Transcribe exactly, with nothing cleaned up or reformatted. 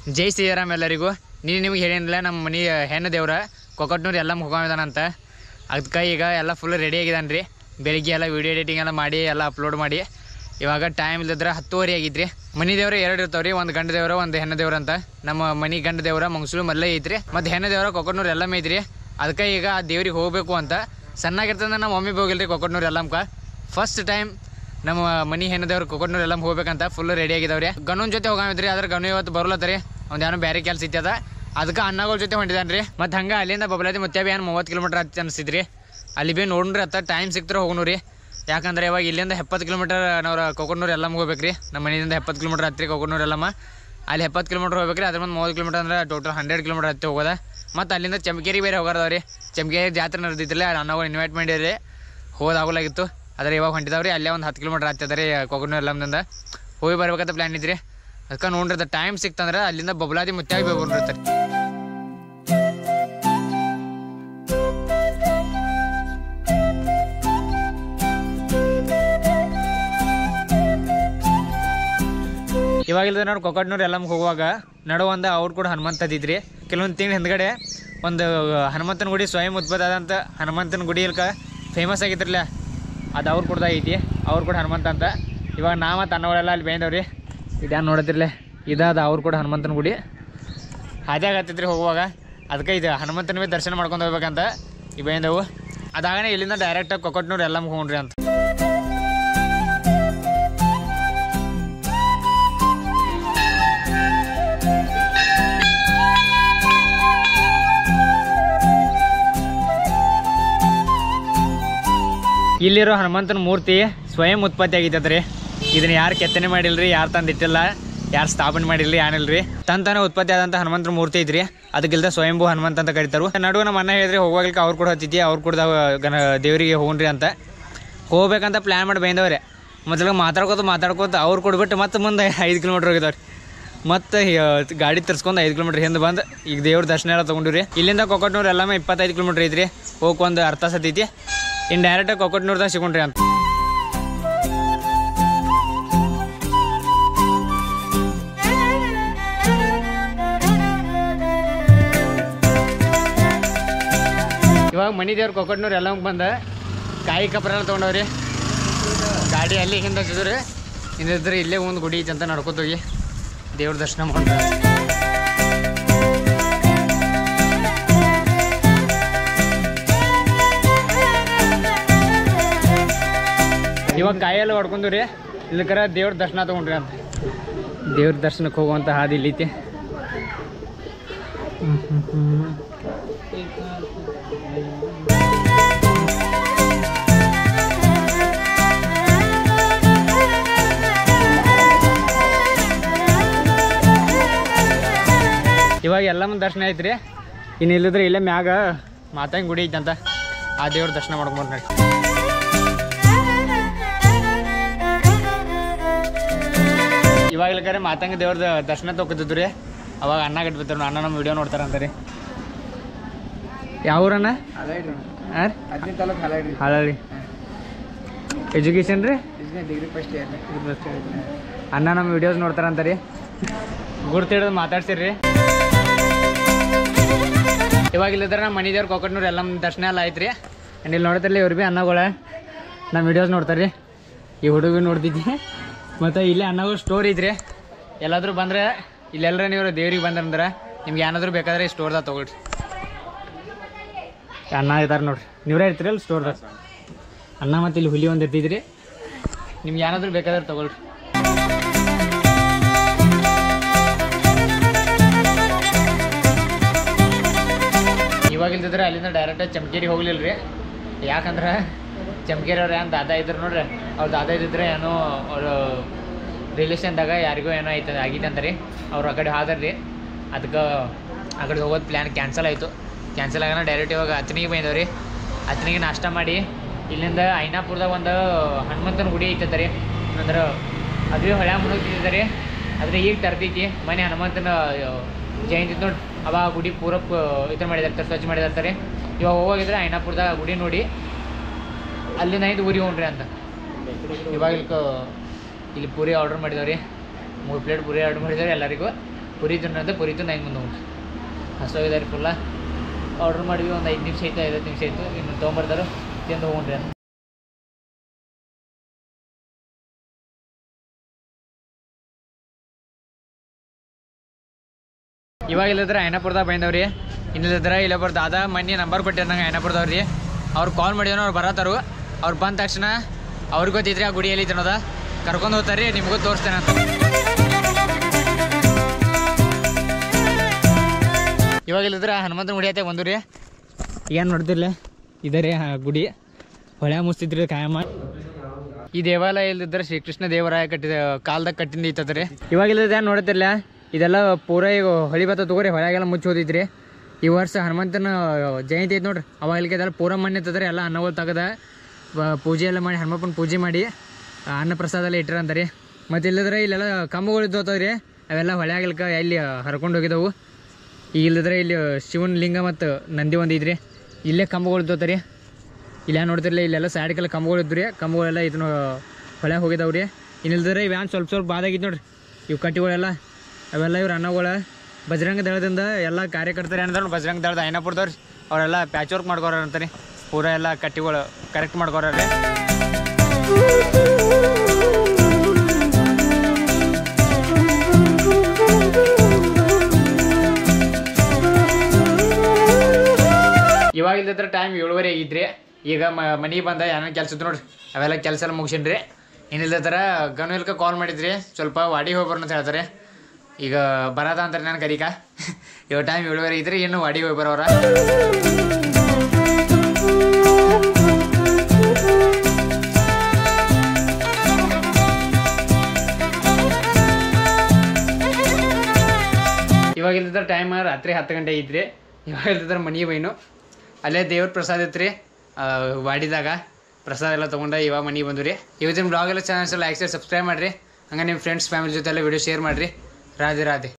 ಜೈ ಶ್ರೀರಾಮ್ ಎಲ್ಲರಿಗೂ. ನೀನು ನಿಮ್ಗೆ ಹೇಳಿಲ್ಲ ನಮ್ಮ ಮನೆ ಹೆಣ್ಣು ದೇವ್ರ ಕೊಕ್ಕಟ್ನೂರು ಎಲ್ಲ ಮುಖಾಂತ ಅದಕ್ಕೆ ಈಗ ಎಲ್ಲ ಫುಲ್ ರೆಡಿ ಆಗಿದ್ದಾನೆ ರೀ. ಬೆಳಿಗ್ಗೆ ಎಲ್ಲ ವೀಡಿಯೋ ಎಡಿಟಿಂಗ್ ಎಲ್ಲ ಮಾಡಿ ಎಲ್ಲ ಅಪ್ಲೋಡ್ ಮಾಡಿ ಇವಾಗ ಟೈಮ್ ಇಲ್ಲದ್ರೆ ಹತ್ತುವರೆ ಆಗಿದ್ರಿ. ಮನೆ ದೇವ್ರ ಎರಡು ಇರ್ತಾವ್ರಿ, ಒಂದು ಗಂಡ ದೇವ್ರ ಒಂದು ಹೆಣ್ಣು ದೇವ್ರ ಅಂತ. ನಮ್ಮ ಮನೆ ಗಂಡ ದೇವ್ರ ಮಂಗಸೂರು ಮಲ್ಲ ಐತ್ರಿ, ಮತ್ತು ಹೆಣ್ಣು ದೇವ್ರ ಕೊಕ್ಕಟ್ನೂರು ಎಲ್ಲ ಐತ್ರಿ. ಅದಕ್ಕೆ ಈಗ ಆ ದೇವ್ರಿಗೆ ಹೋಗಬೇಕು ಅಂತ ಸಣ್ಣಾಗಿರ್ತಂದ್ರೆ ನಮ್ಮ ಮಮ್ಮಿ ಹೋಗಿಲ್ರಿ ಕೊಕ್ಕಟ್ನೂರು ಎಲ್ಲಮ್ಕ. ಫಸ್ಟ್ ಟೈಮ್ ನಮ್ಮ ಮನೆ ಹೆಣ್ಣು ದೇವ್ರ ಕೊಕ್ಕಟ್ನೂರು ಎಲ್ಲ ಹೋಗ್ಬೇಕಂತ ಫುಲ್ ರೆಡಿ ಆಗಿದಾವ್ರಿ. ಗಣನ ಜೊತೆ ಹೋಗಿದ್ರಿ, ಆದ್ರೆ ಗಣು ಇವತ್ತು ಬರಲತ್ತರಿ, ಒಂದು ಏನೋ ಬೇರೆ ಕೆಲಸ ಇತ್ತದ, ಅದಕ್ಕೆ ಅನ್ನಗಳ ಜೊತೆ ಹೊಂಟಿದ್ದಾನೆ ರೀ. ಮತ್ತು ಹಂಗೆ ಅಲ್ಲಿಂದ ಬಬಲಾದಿ ಮತ್ತೆ ಭೀ ಏನು ಮೂವತ್ತು ಕಿಲೋಮೀಟ್ರ್ ಹತ್ತು ಅನಿಸಿದ್ರಿ. ಅಲ್ಲಿ ಭೀ ನೋಡ್ರಿ ಅತ್ತ ಟೈಮ್ ಸಿಕ್ತಾರೆ ಹೋಗೋಣ ರೀ. ಯಾಕಂದ್ರೆ ಇವಾಗ ಇಲ್ಲಿಂದ ಎಪ್ಪತ್ತು ಕಿಲೋಮೀಟರ್ ನಾವು ಕೊಕ್ಕಟ್ನೂರು ಎಲ್ಲಮ್ಮ ಹೋಗ್ಬೇಕು ರೀ. ನಮ್ಮ ಮನೆಯಿಂದ ಎಪ್ಪತ್ತು ಕಿಲೋಮೀಟ್ರ್ ಹತ್ತಿರ ಕೊಕ್ಕಟ್ನೂರು ಎಲ್ಲಮ್ಮ, ಅಲ್ಲಿ ಎಪ್ಪತ್ತು ಕಿಲೋಮೀಟ್ರ್ ಹೋಗ್ಬೇಕು ರೀ. ಅದ್ರ ಒಂದು ಮೂವತ್ತು ಕಿಲೋಮೀಟ್ರ್ ಅಂದ್ರೆ ಟೋಟಲ್ ಹಂಡ್ರೆಡ್ ಕಿಲೋಮೀಟ್ರ್ ಹತ್ತಿ ಹೋಗೋದ. ಮತ್ತು ಅಲ್ಲಿಂದ ಚಮಕೇರಿ ಬೇರೆ ಹೋಗೋದವ್ರಿ. ಚಮಕೇರಿ ಜಾತ್ರೆ ನಡೆದಿತ್ತಿಲ್ಲ, ಅನ್ನಗಳು ಇನ್ವೈಟ್ ಮಾಡಿರಿ, ಹೋದಾಗಲಾಗಿತ್ತು. ಆದರೆ ಇವಾಗ ಹೊಂಟಿದಾವ್ರಿ. ಅಲ್ಲೇ ಒಂದು ಹತ್ತು ಕಿಲೋಮೀಟ್ರ್ ಹತ್ತದ ರೀ ಕೊಕ್ಕಟ್ನೂರು ಎಲ್ಲಮ್ದಿಂದ. ಹೋಗಿ ಬರ್ಬೇಕಂತ ಪ್ಲ್ಯಾನ್ ಇದ್ರಿ. ಅದಕ್ಕೆ ನೋಡ್ರಿ ಟೈಮ್ ಸಿಕ್ತಂದ್ರೆ ಅಲ್ಲಿಂದ ಬಬಲಾದಿ ಮುತ್ತಾಗಿ ಹೋಗ್ಬಿಟ್ಟಿರ್ತಾರೆ. ಇವಾಗಿಲ್ದ ನಾವು ಕೊಕ್ಕಟ್ನೂರು ಎಲ್ಲಮ್ಗೆ ಹೋಗುವಾಗ ನಡು ಒಂದು ಅವ್ರು ಕೂಡ ಹನುಮಂತ ಅದಿದ್ರಿ. ಕೆಲವೊಂದು ತಿಂಗಳು ಹಿಂದ್ಗಡೆ ಒಂದು ಹನುಮಂತನ ಗುಡಿ ಸ್ವಯಂ ಉದ್ಭವ ಆದಂಥ ಹನುಮಂತನ ಗುಡಿ ಇಲ್ಕ ಫೇಮಸ್ ಆಗಿದ್ರಲ್ಲ, ಅದು ಅವ್ರು ಕೂಡ ಐತಿ. ಅವ್ರು ಕೂಡ ಹನುಮಂತ ಅಂತ. ಇವಾಗ ನಾ ಮತ್ತು ಅನ್ನಗಳೆಲ್ಲ ಅಲ್ಲಿ ಬೇಂದವ್ರಿ. ಇದ್ಯಾನು ನೋಡತ್ತಿರ್ಲೆ, ಇದಾದ ಅವ್ರು ಕೂಡ ಹನುಮಂತನ ಗುಡಿ. ಹಾದ್ಯಾಗ ಹತ್ತಿದ್ರಿ ಹೋಗುವಾಗ. ಅದಕ್ಕೆ ಇದು ಹನುಮಂತನ ಬಿ ದರ್ಶನ ಮಾಡ್ಕೊಂಡು ಹೋಗ್ಬೇಕಂತ ಈ ಬೇಂದವು. ಅದಾಗನೇ ಇಲ್ಲಿಂದ ಡೈರೆಕ್ಟಾಗಿ ಕೊಕ್ಕಟ್ನೂರು ಎಲ್ಲಮ್ಗೆ ಹೋಗ್ರಿ ಅಂತ. ಇಲ್ಲಿರೋ ಹನುಮಂತನ ಮೂರ್ತಿ ಸ್ವಯಂ ಉತ್ಪತ್ತಿ ಆಗಿತ್ತದ ರೀ. ಇದನ್ನ ಯಾರು ಕೆತ್ತನೆ ಮಾಡಿಲ್ರಿ, ಯಾರು ತಂದಿಟ್ಟಿಲ್ಲ, ಯಾರು ಸ್ಥಾಪನೆ ಮಾಡಿಲ್ರಿ, ಏನಿಲ್ರಿ. ತಂತಾನೆ ಉತ್ಪತ್ತಿ ಆದಂಥ ಹನುಮಂತನ ಮೂರ್ತಿ ಐತ್ರಿ. ಅದಕ್ಕಿಲ್ದ ಸ್ವಯಂಭೂ ಹನುಮಂತ ಅಂತ ಕರೀತಾರು. ನಡುವೆ ನಮ್ಮ ಅಣ್ಣ ಹೇಳಿದ್ರಿ ಹೋಗ್ಲಿಕ್ಕೆ ಅವ್ರು ಕೂಡ ಹತ್ತಿದ್ದಿ, ಅವ್ರು ಕೂಡ ಗಣ ದೇವರಿಗೆ ಹೋಗ್ರಿ ಅಂತ ಹೋಗ್ಬೇಕಂತ ಪ್ಲ್ಯಾನ್ ಮಾಡಿ ಬೈದವ್ರೆ. ಮೊದಲಿಗೆ ಮಾತಾಡ್ಕೋತ ಮಾತಾಡ್ಕೋತ ಅವ್ರು ಕೊಡ್ಬಿಟ್ಟು ಮತ್ತೆ ಮುಂದೆ ಐದು ಕಿಲೋಮೀಟ್ರ್ ಹೋಗಿದವ್ರಿ. ಮತ್ತು ಗಾಡಿ ತರ್ಸ್ಕೊಂಡು ಐದು ಕಿಲೋಮೀಟ್ರ್ ಹಿಂದೆ ಬಂದು ಈಗ ದೇವ್ರ ದರ್ಶನ ಎಲ್ಲ ತೊಗೊಂಡಿವ್ರಿ. ಇಲ್ಲಿಂದ ಕೊಕ್ಕಟ್ನೂರು ಎಲ್ಲಮ್ಮ ಇಪ್ಪತ್ತೈದು ಕಿಲೋಮೀಟ್ರ್ ಐತ್ರಿ. ಹೋಗಿ ಒಂದು ಅರ್ಥ ಸತ್ತೈತಿ. ಇನ್ನು ಡೈರೆಕ್ಟಾಗಿ ಕೊಕ್ಕಟ್ನೂರ್ದಾಗ ಸಿಗೊಂಡ್ರಿ ಅಂತ. ಇವಾಗ ಮನೆ ದೇವ್ರು ಕೊಕ್ಕಟ್ನೂರು ಎಲ್ಲ ಬಂದ ಕಾಯಿ ಕಪ್ರ ಎಲ್ಲ ತೊಗೊಂಡವ್ರಿ. ಗಾಡಿ ಅಲ್ಲಿ ಹಿಂದೆ ಹಚ್ಚಿದ್ರಿ. ಹಿಂದಿದ್ರೆ ಇಲ್ಲೇ ಒಂದು ಗುಡಿ ಐತೆ ಅಂತ ನಡ್ಕೊತೋಗಿ ದೇವ್ರ ದರ್ಶನ ಮಾಡ್ತಾರೆ. ಇವಾಗ ಕಾಯೆಲ್ಲ ಹೊಡ್ಕೊಂಡು ರೀ ಇಲ್ಲಕರ ದೇವ್ರ ದರ್ಶನ ತೊಗೊಂಡ್ರಿ ಅಂತ. ದೇವ್ರ ದರ್ಶನಕ್ಕೆ ಹೋಗುವಂಥ ಹಾದಿ ಇಲ್ಲೈತಿ. ಇವಾಗ ಎಲ್ಲಮ್ಮ ದರ್ಶನ ಐತ್ರಿ. ಇನ್ನು ಇಲ್ಲಿದ್ರೆ ಇಲ್ಲೇ ಮ್ಯಾಗ ಮಾತಾಂಗಿ ಗುಡಿ ಐತಂತ, ಆ ದೇವ್ರ ದರ್ಶನ ಮಾಡ್ಕೊಂಡು ನೋಡಿ. ಇವಾಗ ಇಲ್ಲಕರೆ ಮಾತಾಂಗಿ ದೇವ್ರದ ದರ್ಶನ ತೊಗೊತಿದ್ದು ರೀ. ಅವಾಗ ಅನ್ನ ಕಟ್ಬಿಡ್ತಾರೆ, ಅಣ್ಣ ನಮ್ಮ ವಿಡಿಯೋ ನೋಡ್ತಾರಂತ ರೀ. ಯಾವ ಊರನ್ನ? ಹಾಂ ರೀ, ಹಾಳಾಳಿ. ಎಜುಕೇಷನ್ ರೀ, ಡಿಗ್ರಿ ಫಸ್ಟ್ ಇಯರ್. ಅಣ್ಣ ನಮ್ಮ ವಿಡಿಯೋಸ್ ನೋಡ್ತಾರಂತ ರೀ. ಗುರ್ತು ಹಿಡಿದು ಮಾತಾಡ್ಸಿರ್ರಿ. ಇವಾಗ ಇಲ್ಲಿದ್ರೆ ನಮ್ಮ ಮನೆ ದೇವ್ರು ಕೊಕ್ಕಟ್ನೂರು ಎಲ್ಲ ದರ್ಶನ ಎಲ್ಲ ಆಯ್ತು ರೀ. ಆ್ಯಂಡ್ ಇಲ್ಲಿ ನೋಡ್ತಿರ್ಲಿ ಇವ್ರು ಭೀ ಅನ್ನಗಳ ನಮ್ಮ ವಿಡಿಯೋಸ್ ನೋಡ್ತಾರೆ ರೀ. ಈ ಹುಡುಗ ನೋಡ್ತಿದ್ದಿ. ಮತ್ತು ಇಲ್ಲೇ ಅನ್ನಗಳು ಸ್ಟೋರ್ ಐತ್ರಿ. ಎಲ್ಲಾದರೂ ಬಂದರೆ ಇಲ್ಲೆಲ್ಲರ ನೀವು ದೇವ್ರಿಗೆ ಬಂದ್ರಂದ್ರೆ ನಿಮ್ಗೆ ಏನಾದರೂ ಬೇಕಾದ್ರೆ ಸ್ಟೋರ್ದಾಗ ತೊಗೊಳ್ರಿ. ಅನ್ನ ಇದ್ದಾರೆ ನೋಡ್ರಿ, ನೀವೇ ಇರ್ತೀರಿ ಅಲ್ಲಿ ಸ್ಟೋರ್ದಾಗ. ಅನ್ನ ಮತ್ತು ಇಲ್ಲಿ ಹುಲಿ ಒಂದು ಇರ್ತಿದ್ರಿ. ನಿಮ್ಗೆ ಏನಾದರೂ ಬೇಕಾದ್ರೆ ತೊಗೊಳ್ರಿ. ಇವಾಗ ಇಲ್ದಿದ್ರೆ ಅಲ್ಲಿಂದ ಡೈರೆಕ್ಟಾಗಿ ಚಮಕೇರಿ ಹೋಗ್ಲಿಲ್ಲ ರೀ. ಯಾಕಂದ್ರೆ ಚಮಕೇರಿ ಅವ್ರು ಏನು ದಾದಾ ಇದ್ರು ನೋಡ್ರಿ, ಅವ್ರು ದಾದಾ ಇದ್ದಿದ್ರೆ ಏನೋ ಅವರು ರಿಲೇಷನ್ದಾಗ ಯಾರಿಗೂ ಏನೋ ಆಯ್ತು ಆಗೈತೆ ಅಂತ ರೀ. ಅವ್ರು ಆ ಕಡೆ ಹಾದರ್ ರೀ. ಅದಕ್ಕೆ ಆ ಕಡೆ ಹೋಗೋದು ಪ್ಲ್ಯಾನ್ ಕ್ಯಾನ್ಸಲ್ ಆಯಿತು. ಕ್ಯಾನ್ಸಲ್ ಆಗೋಣ ಡೈರೆಕ್ಟ್ ಇವಾಗ ಹತ್ತನಿಗೆ ಬಂದವ್ರಿ. ಹತ್ತನಿಗೆ ನಾಷ್ಟ ಮಾಡಿ ಇಲ್ಲಿಂದ ಐನಾಪುರದಾಗ ಒಂದು ಹನುಮಂತನ ಗುಡಿ ಐತದ ರೀ. ಅಂದ್ರೆ ಅದು ಹೊಳೆ ಮುಳುಗ್ತಿದ್ದ ರೀ. ಆದರೆ ಈಗ ತರ್ತೈತಿ ಮನೆ ಹನುಮಂತನ ಜಯಂತಿ ನೋಡಿ ಅವಾಗ ಗುಡಿ ಪೂರ ಇದನ್ನು ಮಾಡಿದಾರೆ, ಸ್ವಚ್ಛ ಮಾಡಿದಾರೆ. ಇವಾಗ ಹೋಗಿದ್ರೆ ಐನಾಪುರದಾಗ ಗುಡಿ ನೋಡಿ ಅಲ್ಲಿಂದ ಐದು ಊರಿಗೆ ಹೋಗ್ರಿ ಅಂತ. ಇವಾಗ ಇಲ್ಲಿ ಇಲ್ಲಿ ಪೂರಿ ಆರ್ಡ್ರ್ ಮಾಡಿದವ್ರಿ. ಮೂರು ಪ್ಲೇಟ್ ಪೂರಿ ಆರ್ಡ್ರ್ ಮಾಡಿದವ್ರಿ ಎಲ್ಲರಿಗೂ. ಪುರಿ ತಿನ್ನೋದು ಪುರಿ ತಿಂದು ಹೆಂಗೆ ಮುಂದೆ ಹೋಗ್ರಿ ಹಸೋಗಿದ್ದಾರೆ ಫುಲ್ಲ ಆರ್ಡ್ರ್ ಮಾಡಿವಿ ಒಂದು ಐದು ನಿಮಿಷ ಆಯ್ತು ಐವತ್ತು ನಿಮಿಷ ಆಯಿತು ಇನ್ನು ತೊಗೊಂಬರ್ತಾರೆ ತಿಂದು ಹೋಗ್ರಿ ಇವಾಗ ಇಲ್ಲದ್ರೆ ಐನಾಪುರದಾಗ ಬಂದವ್ರಿ ಇನ್ನಿಲ್ಲದ್ರೆ ಇಲ್ಲ ಬರ್ದು ಅದ ಮನೆ ನಂಬರ್ ಕೊಟ್ಟಿರ ನಂಗೆ ಐನಾಪುರದವ್ರಿ ಅವ್ರು ಕಾಲ್ ಮಾಡಿದ್ರು ಅವ್ರು ಬರತ್ತಾರು ಅವ್ರು ಬಂದ ತಕ್ಷಣ ಅವ್ರಿಗೆ ಗೊತ್ತಿದ್ರಿ ಆ ಗುಡಿ ಎಲ್ಲಿ ತಿನ್ನೋದ ಕರ್ಕೊಂಡು ಹೋಗ್ತಾರೆ ರೀ ನಿಮಗೂ ತೋರಿಸ್ತೇನೆ ಅಂತ ಇವಾಗ ಇಲ್ಲದ್ರೆ ಹನುಮಂತನ ಗುಡಿ ಐತೆ ಬಂದು ರೀ ಏನು ನೋಡ್ತಿರ್ಲೆ ಇದೆ ರೀ ಗುಡಿ ಹೊಳೆ ಮುಸ್ತಿದ್ರಿ ಕಾಯಮ್ಮ ಈ ದೇವಾಲಯ ಇಲ್ಲದಿದ್ರೆ ಶ್ರೀಕೃಷ್ಣ ದೇವರಾಯ ಕಟ್ಟಿದ ಕಾಲದಾಗ ಕಟ್ಟಿಂದ ಇತ್ತದ ರೀ ಇವಾಗ ಇಲ್ಲದ ಏನು ನೋಡ್ತಿರ್ಲ ಇದೆಲ್ಲ ಪೂರ ಈಗ ಹೊಳಿ ಬತ್ತ ತಗೋರಿ ಹೊಳೆಗೆಲ್ಲ ಮುಚ್ಚಿ ಹೋದಿದ್ರಿ ಈ ವರ್ಷ ಹನುಮಂತನ ಜಯಂತಿ ಐತೆ ನೋಡ್ರಿ ಅವಾಗಲಿಕ್ಕೆ ಇದೆಲ್ಲ ಪೂರ ಮಣ್ಣೆ ಇರ್ತದ್ರಿ ಎಲ್ಲ ಅನ್ನಗಳು ತೆಗೆದ ಪೂಜೆ ಎಲ್ಲ ಮಾಡಿ ಹನುಮಪ್ಪನ ಪೂಜೆ ಮಾಡಿ ಅನ್ನ ಪ್ರಸಾದ ಎಲ್ಲ ಇಟ್ಟಿರ ಅಂತಾರೆ ಮತ್ತು ಇಲ್ಲದ್ರೆ ಇಲ್ಲೆಲ್ಲ ಕಂಬಗಳು ಇದ್ದೋತವ್ರಿ ಅವೆಲ್ಲ ಹೊಳೆಯಾಗಲಿಕ್ಕ ಎಲ್ಲಿ ಹರ್ಕೊಂಡು ಹೋಗಿದ್ದವು ಈಗ ಇಲ್ಲದ್ರೆ ಇಲ್ಲಿ ಶಿವನ ಲಿಂಗ ಮತ್ತು ನಂದಿ ಒಂದು ಇದ್ರಿ ಇಲ್ಲೇ ಕಂಬಗಳು ಇದ್ದೋತರಿ ಇಲ್ಲ ನೋಡ್ತಿರ್ಲಿ ಇಲ್ಲೆಲ್ಲ ಸೈಡ್ಗೆಲ್ಲ ಕಂಬಗಳು ಇದ್ದು ರೀ ಕಂಬಗಳೆಲ್ಲ ಇದನ್ನು ಹೊಳೆ ಹೋಗಿದ್ದಾವ್ರಿ ಇನ್ನಿಲ್ದ್ರೆ ಇವ್ಯಾನ್ ಸ್ವಲ್ಪ ಸ್ವಲ್ಪ ಬಾದಾಗಿದ್ದು ನೋಡ್ರಿ ಇವು ಕಟ್ಟಿಗಳೆಲ್ಲ ಅವೆಲ್ಲ ಇವ್ರು ಅನ್ನಗಳ ಬಜರಂಗ ದಳದಿಂದ ಎಲ್ಲ ಕಾರ್ಯಕರ್ತರು ಏನಂದ್ರೆ ಬಜರಂಗ ದಳದ ಐನಾಪುರದವ್ರು ಅವರೆಲ್ಲ ಪ್ಯಾಚ್ ವರ್ಕ್ ಮಾಡ್ಕೋರ ಅಂತಾರೆ ಪೂರ ಎಲ್ಲ ಕಟ್ಟಿಗಳು ಕರೆಕ್ಟ್ ಮಾಡ್ಕೋರ್ರಿ ಇವಾಗ ಇಲ್ದಿದ್ರೆ ಟೈಮ್ ಏಳುವರೆ ಆಗಿದ್ರಿ ಈಗ ಮನೆಗೆ ಬಂದ ಏನೇನು ಕೆಲಸ ಇತ್ತು ನೋಡ್ರಿ ಅವೆಲ್ಲ ಕೆಲಸ ಎಲ್ಲ ಮುಗಿಸಿನ್ರಿ ಏನಿಲ್ಲದ್ರ ಗನುಲ್ಕ ಕಾಲ್ ಮಾಡಿದ್ರಿ ಸ್ವಲ್ಪ ವಾಡಿ ಹೋಗಿ ಬರೋಣ ಅಂತ ಹೇಳ್ತಾರೆ ಈಗ ಬರದ ಅಂತಾರೆ ನಾನು ಕರಿಕ ಇವಾಗ ಟೈಮ್ ಏಳುವರೆ ಇದ್ರಿ ಇನ್ನು ವಾಡಿ ಹೋಗಿ ಬರೋರ ಇವಾಗ ಇಲ್ದಿದ್ರೆ ಟೈಮ್ ರಾತ್ರಿ ಹತ್ತು ಗಂಟೆ ಇದ್ರಿ ಇವಾಗ ಇಲ್ದಿದ್ರೆ ಮನೆಗೆ ಬೈನು ಅಲ್ಲೇ ದೇವ್ರ ಪ್ರಸಾದ ಇತ್ತು ವಾಡಿದಾಗ ಪ್ರಸಾದ ಎಲ್ಲ ತೊಗೊಂಡು ಇವಾಗ ಮನೆಗೆ ಬಂದು ರೀ ಇವತ್ತಿನ ಬ್ಲಾಗ್ ಎಲ್ಲ ಚಾನಲ್ಸ್ ಲೈಕ್ ಶೇರ್ ಸಬ್ಸ್ಕ್ರೈಬ್ ಮಾಡಿರಿ ಹಂಗೆ ನಿಮ್ಮ ಫ್ರೆಂಡ್ಸ್ ಫ್ಯಾಮಿಲಿ ಜೊತೆ ಎಲ್ಲ ವಿಡಿಯೋ ಶೇರ್ ಮಾಡಿರಿ ರಾಧೆ ರಾಧೆ